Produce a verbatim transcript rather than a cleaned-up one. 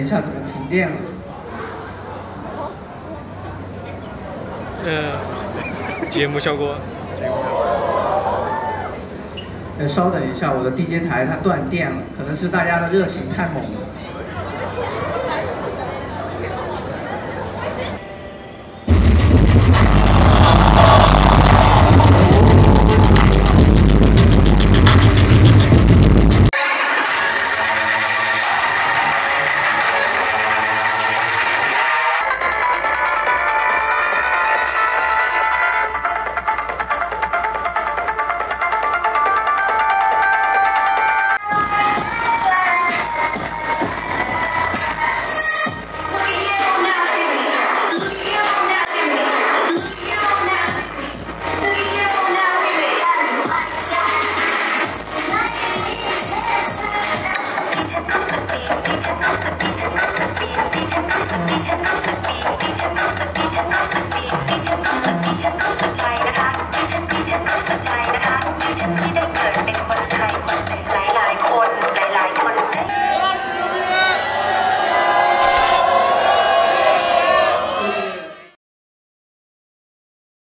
下怎么停电了。 呃，节目效果，节目效果。 呃，稍等一下，我的 D J 台它断电了，可能是大家的热情太猛了。